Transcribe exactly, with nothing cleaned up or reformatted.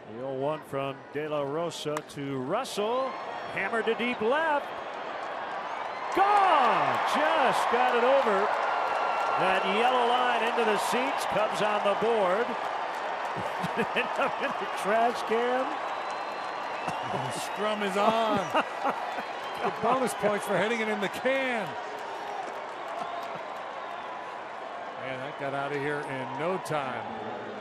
The oh one from De La Rosa to Russell. Hammered to deep left. Gone! Just got it over that yellow line into the seats. Cubs on the board. End up in the trash can. The scrum is on. The bonus points for hitting it in the can. Man, that got out of here in no time.